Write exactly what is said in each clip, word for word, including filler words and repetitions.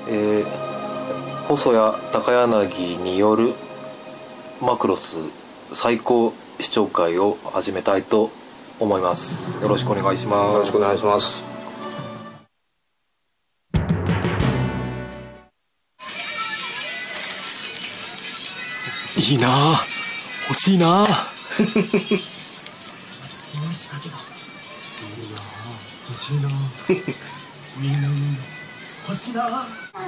えー、細谷高柳によるマクロス最高視聴会を始めたいと思います。よろしくお願いします。 よろしくお願いします。 いいなぁ、欲しいなぁ。 すごい仕掛けだ。いいなぁ、欲しいなぁ。みんなみんな欲しいなぁ。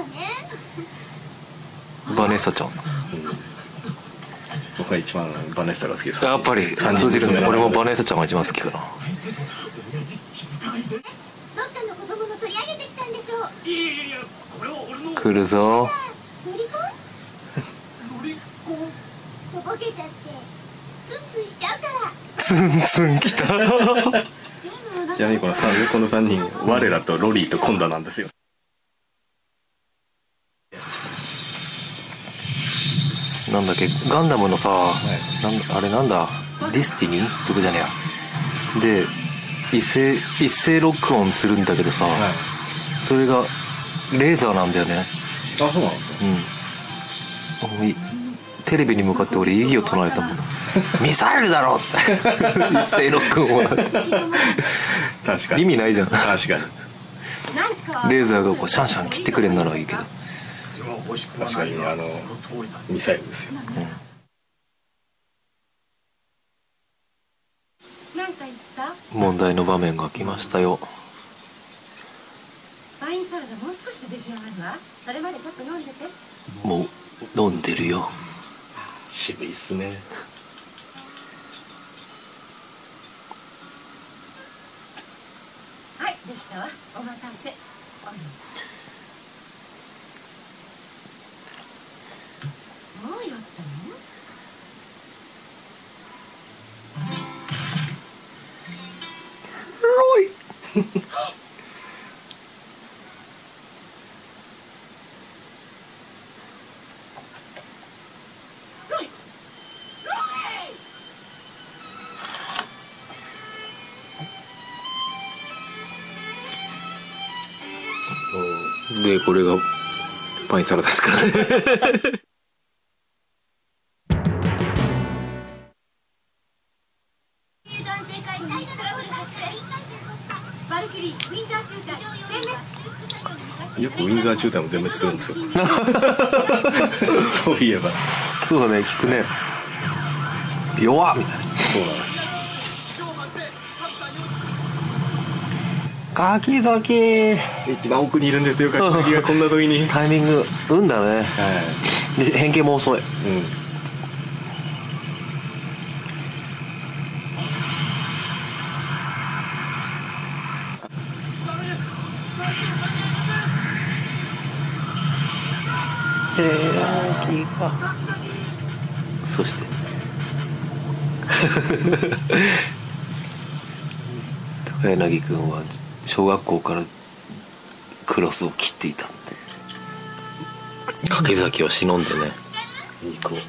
バネッサちゃん、うん、 僕は一番バネッサが好きです。 やっぱり通じるね。俺もバネッサちゃんが一番好きかな。 どっかの子供の取り上げてきたんでしょう。いやいやいや、これは俺の。 来るぞ。 ロリコン？ロリコン？とぼけちゃってツンツンしちゃうから。 ツンツンきた。 ちなみにこのさんこのさんにん、我らとロリーとコンダなんですよ。 なんだっけ、ガンダムのさ、 はい、 なんだあれなんだ、ディスティニーってことじゃねえや。で一斉一斉ロックオンするんだけどさ、はい、それがレーザーなんだよね。 あ、そうなんですか。 うん。テレビに向かって俺異議を唱えたもん。ミサイルだろっつって一斉ロックオン。 確かに意味ないじゃん。 確かに。 レーザーがこうシャンシャン切ってくれんならいいけど。 確かにあのミサイルですよ。 うん、なんか言った？ 問題の場面が来ましたよ。 ワインサラダもう少しで出来上がるわ。それまでちょっと飲んでて。 もう飲んでるよ。 渋いっすね。 はい、できたわ。お待たせ。もうやったの？ ロイ。でこれがパインサラダですからね。 よくウィンザー中隊も全滅するんですよ。そういえば。 そうだね、聞くね。弱っみたいな。 そうなの。 柿崎。 一番奥にいるんですよ、柿崎がこんな時に。 タイミング運だね。 はい。 で変形も遅い。うん。そして高柳君は小学校からクロスを切っていたんで柿崎を忍んでね肉を。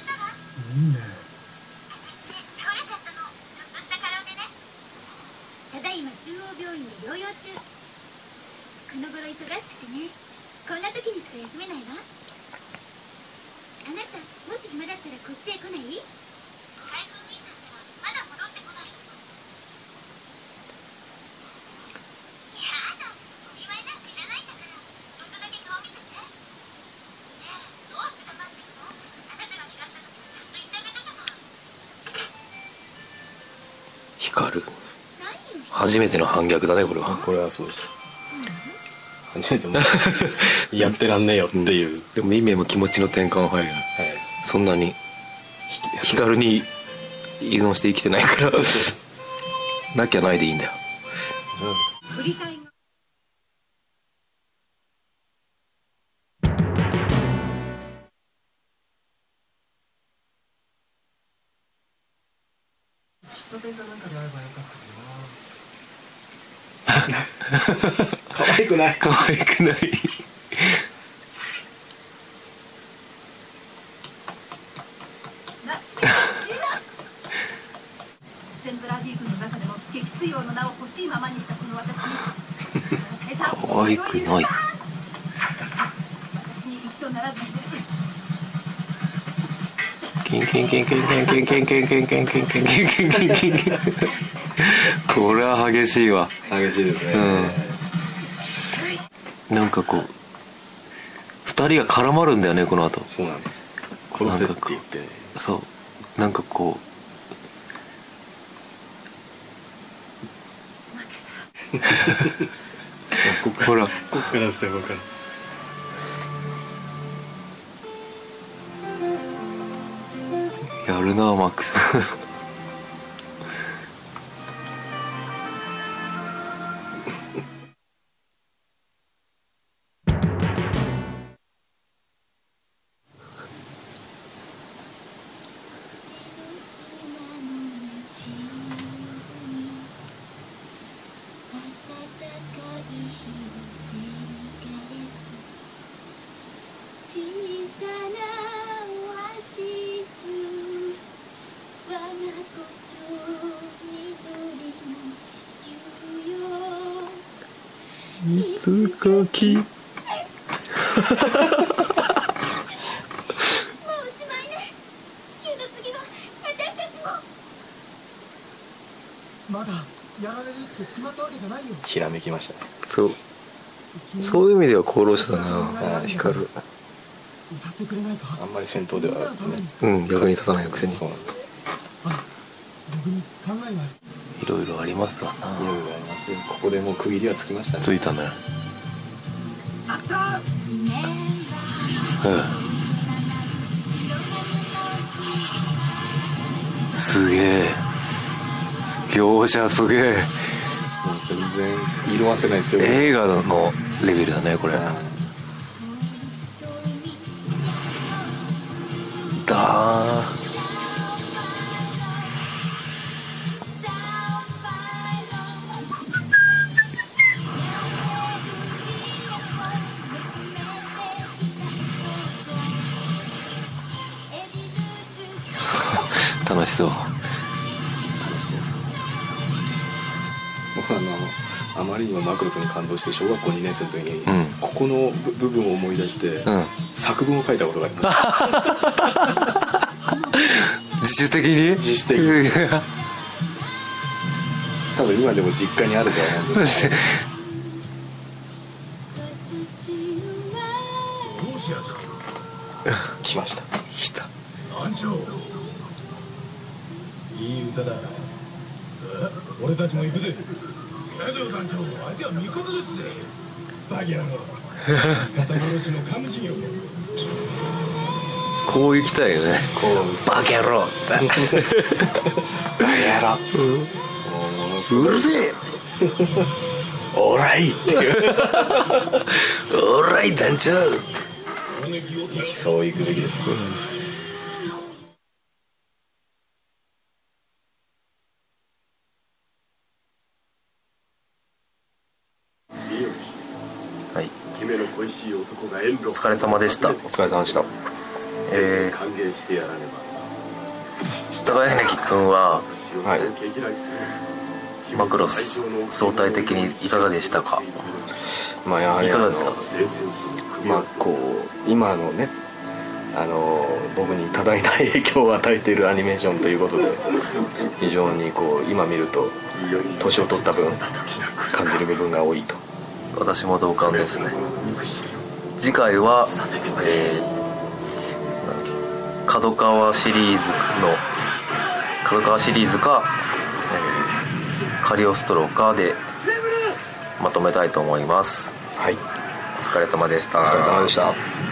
ただいま中央病院で療養中。この頃忙しくてね、こんな時にしか休めないわ。あなたもし暇だったらこっちへ来ない？海軍兄さんってはまだ戻ってこないの？やだ、お見舞いなんていらないんだから、ちょっとだけ顔見てね。ねえ、どうして黙ってるの？あなたが気がした時ちゃんと言ってあげたじゃない。 光る。初めての反逆だねこれは。 これはそうです。初めてもやってらんねえよっていう。 でも意味も気持ちの転換早いな。はい。そんなに光に依存して生きてないからなきゃないでいいんだよ。 振り返り喫茶店かなんかで会えばよかったけどな。 可愛くない。 可愛くない。 ゼンブラディ軍の中でも撃墜王の名を欲しいままにしたこの私に可愛くない。 キンキンキンキンキンキンキンキンキンキンキンキンキンキンキンキンキンキン。これは激しいわ。 激しいですね。 うん。なんかこう二人が絡まるんだよねこの後。 そうなんです。殺せって言ってね。 そうなんかこうほらこっからですよこっから。 やるなマックス。いつかきもうおしまいね。地球の次は私たちも。 まだやられるって決まったわけじゃないよ。 ひらめきましたね。 そうそういう意味では功労者だな光る。 歌ってくれないか。 あんまり戦闘ではね。 うん役に立たないくせにそうなんだ。 あ、僕に考えがある。 いろいろありますわないろいろありますよ。ここでもう区切りはつきましたね。 ついたね。 あったー。 うんすげえ描写すげえ。 もう全然色あせないですよ。 映画のレベルだねこれ。だー楽しそう。 楽しそうです。僕はあのあまりにもマクロスに感動して小学校にねん生の時に、 うんここの部部分を思い出して、 うん、 作文を書いたことがあります。 自主的に自主的に多分今でも実家にあるとは思うんですけど。 どうしやすか。 来ました。 来た。 団長。いい歌だ。え、俺たちも行くぜ。けど団長、相手は味方ですぜ。バギャの肩殺しのカムジよ。 こう行きたいよね。 こうバカ野郎っつってバカ野郎、 うるせえオーライっていうオーライ団長そう行くべきです。 はい、 姫の恋しい男が遠路。 お疲れ様でした。 お疲れ様でした。 え歓迎してやらねー、高柳君はば。 はいマクロス相対的にいかがでしたか。 まあやはりいかがだった。 まあこう今のねあの僕に多大な影響を与えているアニメーションということで非常にこう今見ると年を取った分感じる部分が多いと。 私も同感ですね。次回は、えー、角川シリーズの角川シリーズか、えー、カリオストロかでまとめたいと思います。 はい、 お疲れ様でした。 お疲れ様でした。